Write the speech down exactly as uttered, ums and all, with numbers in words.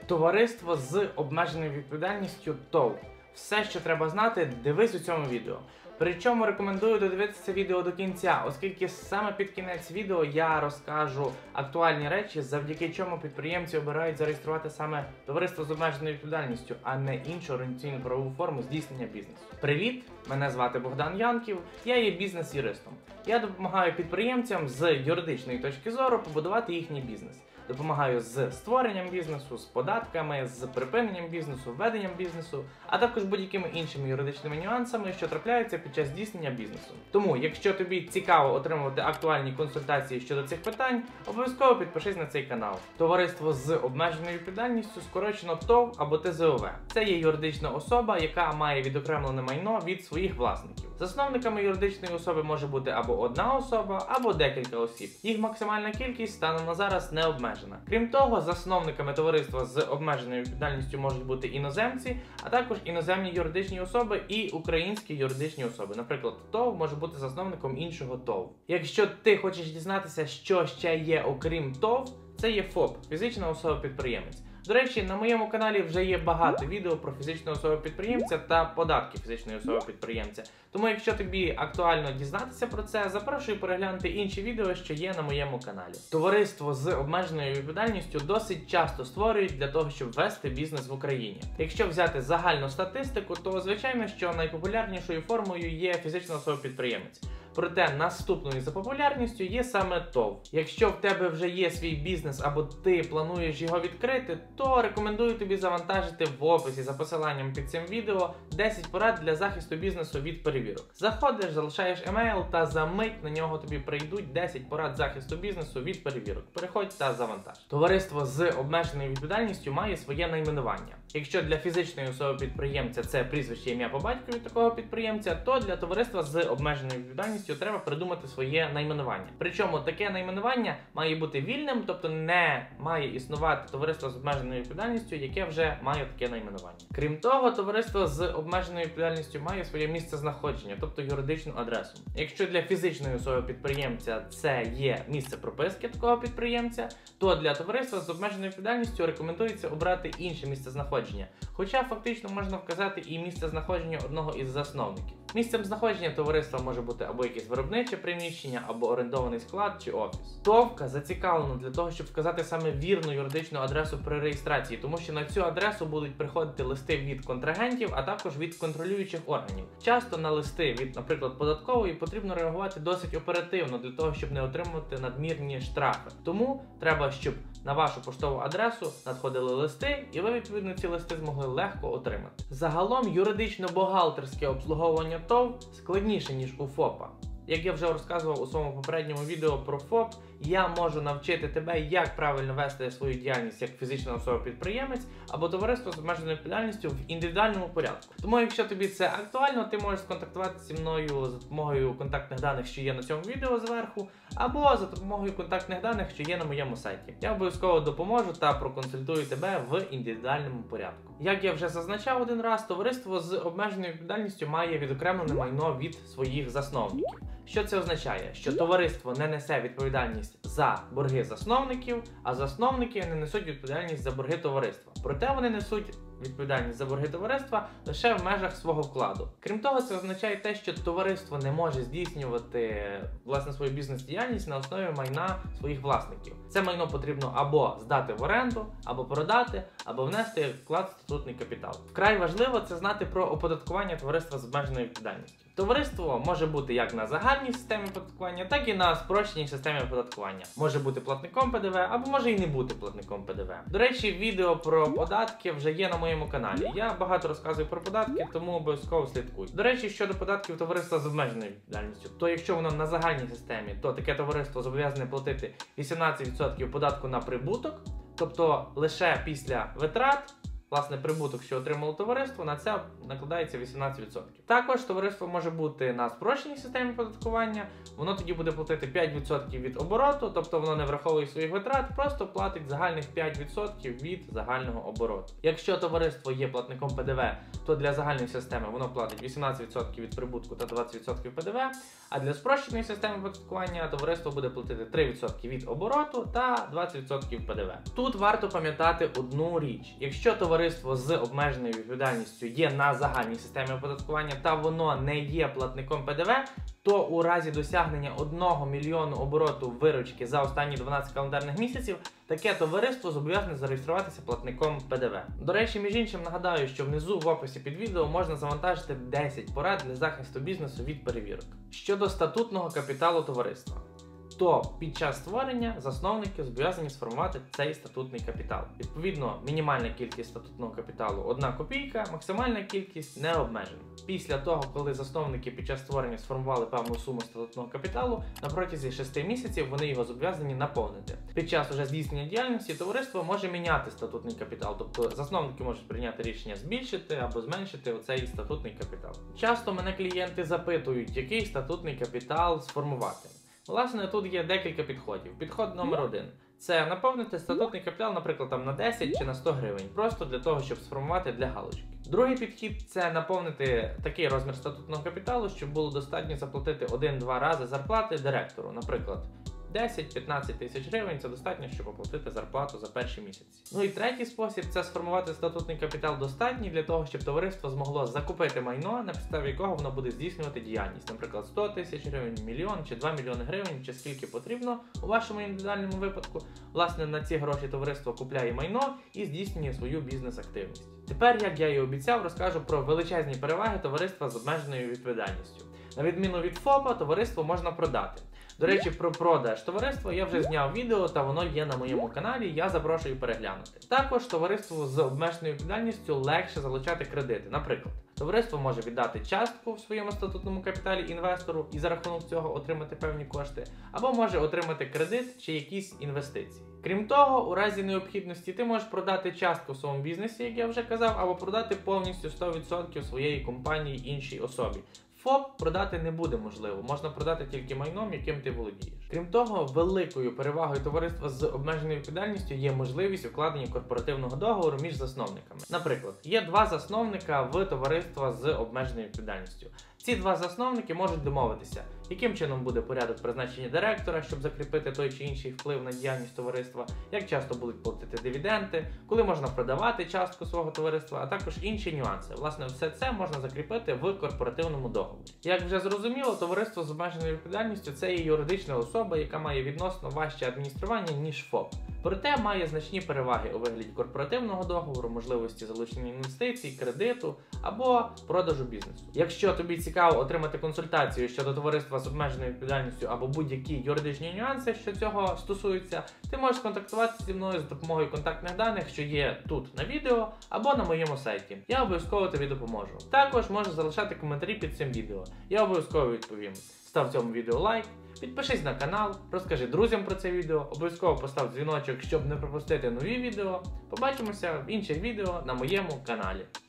Товариство з обмеженою відповідальністю ТОВ. Все, що треба знати, дивись у цьому відео. Причому рекомендую додивитися це відео до кінця, оскільки саме під кінець відео я розкажу актуальні речі, завдяки чому підприємці обирають зареєструвати саме товариство з обмеженою відповідальністю, а не іншу організаційну правову форму здійснення бізнесу. Привіт! Мене звати Богдан Янків, я є бізнес-юристом. Я допомагаю підприємцям з юридичної точки зору побудувати їхній бізнес. Допомагаю з створенням бізнесу, з податками, з припиненням бізнесу, введенням бізнесу, а також будь-якими іншими юридичними нюансами, що трапляються під час здійснення бізнесу. Тому, якщо тобі цікаво отримувати актуальні консультації щодо цих питань, обов'язково підпишись на цей канал. Товариство з обмеженою відповідальністю скорочено ТОВ або Т З О В. Це є юридична особа, яка має відокремлене майно від своїх власників. Засновниками юридичної особи може бути або одна особа, або декілька осіб. Їх максимальна кількість станом на зараз не обмежена. Крім того, засновниками товариства з обмеженою відповідальністю можуть бути іноземці, а також іноземні юридичні особи і українські юридичні особи. Наприклад, ТОВ може бути засновником іншого ТОВ. Якщо ти хочеш дізнатися, що ще є окрім ТОВ, це є ФОП – фізична особа-підприємець. До речі, на моєму каналі вже є багато відео про фізичну особу-підприємця та податки фізичної особи-підприємця. Тому якщо тобі актуально дізнатися про це, запрошую переглянути інші відео, що є на моєму каналі. Товариство з обмеженою відповідальністю досить часто створюють для того, щоб вести бізнес в Україні. Якщо взяти загальну статистику, то звичайно, що найпопулярнішою формою є фізична особа-підприємець. Проте наступною за популярністю є саме ТОВ. Якщо в тебе вже є свій бізнес або ти плануєш його відкрити, то рекомендую тобі завантажити в описі за посиланням під цим відео десять порад для захисту бізнесу від перевірок. Заходиш, залишаєш емейл та за мить на нього тобі прийдуть десять порад захисту бізнесу від перевірок. Переходь та завантаж. Товариство з обмеженою відповідальністю має своє найменування. Якщо для фізичної особи-підприємця це прізвище, ім'я по батькові такого підприємця, то для товариства з обмеженою відповідальністю треба придумати своє найменування. Причому таке найменування має бути вільним, тобто не має існувати товариство з обмеженою відповідальністю, яке вже має таке найменування. Крім того, товариство з обмеженою відповідальністю має своє місце знаходження, тобто юридичну адресу. Якщо для фізичної особи-підприємця це є місце прописки такого підприємця, то для товариства з обмеженою відповідальністю рекомендується обрати інше місце знаходження. Хоча фактично можна вказати і місце знаходження одного із засновників. Місцем знаходження товариства може бути або якесь виробниче приміщення, або орендований склад чи офіс. ТОВка зацікавлена для того, щоб вказати саме вірну юридичну адресу при реєстрації, тому що на цю адресу будуть приходити листи від контрагентів, а також від контролюючих органів. Часто на листи від, наприклад, податкової потрібно реагувати досить оперативно для того, щоб не отримувати надмірні штрафи. Тому треба, щоб на вашу поштову адресу надходили листи, і ви, відповідно, ці листи змогли легко отримати. Загалом, юридично-бухгалтерське обслуговування ТОВ складніше, ніж у ФОПа. Як я вже розказував у своєму попередньому відео про ФОП, я можу навчити тебе, як правильно вести свою діяльність як фізична особа-підприємець або товариство з обмеженою відповідальністю в індивідуальному порядку. Тому, якщо тобі це актуально, ти можеш сконтактуватися зі мною за допомогою контактних даних, що є на цьому відео зверху, або за допомогою контактних даних, що є на моєму сайті. Я обов'язково допоможу та проконсультую тебе в індивідуальному порядку. Як я вже зазначав один раз, товариство з обмеженою відповідальністю має відокремлене майно від своїх засновників. Що це означає? Що товариство не несе відповідальність за борги засновників, а засновники не несуть відповідальність за борги товариства. Проте вони несуть відповідальність за борги товариства лише в межах свого вкладу. Крім того, це означає те, що товариство не може здійснювати власне свою бізнес-діяльність на основі майна своїх власників. Це майно потрібно або здати в оренду, або продати, або внести вклад в статутний капітал. Вкрай важливо це знати про оподаткування товариства з обмеженою відповідальністю. Товариство може бути як на загальній системі оподаткування, так і на спрощеній системі оподаткування. Може бути платником П Д В, або може і не бути платником П Д В. До речі, відео про податки вже є на моєму каналі. Я багато розказую про податки, тому обов'язково слідкуй. До речі, щодо податків товариства з обмеженою відповідальністю, то якщо воно на загальній системі, то таке товариство зобов'язане платити вісімнадцять відсотків податку на прибуток, тобто лише після витрат Власне, прибуток, що отримало товариство, на це накладається вісімнадцять відсотків. Також товариство може бути на спрощеній системі оподаткування, воно тоді буде платити п'ять відсотків від обороту, тобто воно не враховує своїх витрат, просто платить загальних п'ять відсотків від загального обороту. Якщо товариство є платником Пе Де Ве, то для загальної системи воно платить вісімнадцять відсотків від прибутку та двадцять відсотків Пе Де Ве, а для спрощеної системи оподаткування товариство буде платити три відсотки від обороту та двадцять відсотків Пе Де Ве. Тут варто пам'ятати одну річ. Якщо товариство з обмеженою відповідальністю є на загальній системі оподаткування та воно не є платником Пе Де Ве, то у разі досягнення одного мільйону обороту виручки за останні дванадцять календарних місяців таке товариство зобов'язане зареєструватися платником Пе Де Ве. До речі, між іншим нагадаю, що внизу в описі під відео можна завантажити десять порад для захисту бізнесу від перевірок. Щодо статутного капіталу товариства, то під час створення засновники зобов'язані сформувати цей статутний капітал. Відповідно, мінімальна кількість статутного капіталу – одна копійка, максимальна кількість не обмежена. Після того, коли засновники під час створення сформували певну суму статутного капіталу, на протязі шести місяців вони його зобов'язані наповнити. Під час уже здійснення діяльності товариство може міняти статутний капітал, тобто засновники можуть прийняти рішення збільшити або зменшити оцей статутний капітал. Часто мене клієнти запитують, який статутний капітал сформувати. Власне, тут є декілька підходів. Підход номер один – це наповнити статутний капітал, наприклад, там на десять чи на сто гривень, просто для того, щоб сформувати для галочки. Другий підхід – це наповнити такий розмір статутного капіталу, щоб було достатньо заплатити один-два рази зарплати директору, наприклад, десять-п'ятнадцять тисяч гривень – це достатньо, щоб оплатити зарплату за перші місяці. Ну і третій спосіб – це сформувати статутний капітал достатній для того, щоб товариство змогло закупити майно, на підставі якого воно буде здійснювати діяльність. Наприклад, сто тисяч гривень, мільйон чи два мільйони гривень, чи скільки потрібно у вашому індивідуальному випадку. Власне, на ці гроші товариство купляє майно і здійснює свою бізнес-активність. Тепер, як я і обіцяв, розкажу про величезні переваги товариства з обмеженою відповідальністю. На відміну від ФОПа, товариство можна продати. До речі, про продаж товариства я вже зняв відео, та воно є на моєму каналі, я запрошую переглянути. Також товариству з обмеженою відповідальністю легше залучати кредити. Наприклад, товариство може віддати частку в своєму статутному капіталі інвестору і за рахунок цього отримати певні кошти, або може отримати кредит чи якісь інвестиції. Крім того, у разі необхідності ти можеш продати частку в своєму бізнесі, як я вже казав, або продати повністю сто відсотків своєї компанії іншій особі. ФОП продати не буде можливо, можна продати тільки майном, яким ти володієш. Крім того, великою перевагою товариства з обмеженою відповідальністю є можливість укладення корпоративного договору між засновниками. Наприклад, є два засновника в товариства з обмеженою відповідальністю. Ці два засновники можуть домовитися, яким чином буде порядок призначення директора, щоб закріпити той чи інший вплив на діяльність товариства, як часто будуть платити дивіденди, коли можна продавати частку свого товариства, а також інші нюанси. Власне, все це можна закріпити в корпоративному договорі. Як вже зрозуміло, товариство з обмеженою відповідальністю – це є юридична особа, яка має відносно важче адміністрування, ніж ФОП. Проте має значні переваги у вигляді корпоративного договору, можливості залучення інвестицій, кредиту або продажу бізнесу. Якщо тобі цікаво отримати консультацію щодо товариства з обмеженою відповідальністю або будь-які юридичні нюанси, що цього стосуються, ти можеш контактуватися зі мною з допомогою контактних даних, що є тут на відео або на моєму сайті. Я обов'язково тобі допоможу. Також можеш залишати коментарі під цим відео. Я обов'язково відповім. Став цьому відео лайк, підпишись на канал, розкажи друзям про це відео, обов'язково постав дзвіночок, щоб не пропустити нові відео. Побачимося в інших відео на моєму каналі.